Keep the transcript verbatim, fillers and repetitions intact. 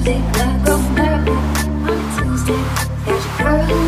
music like a Mirpur on a Tuesday. Got your girl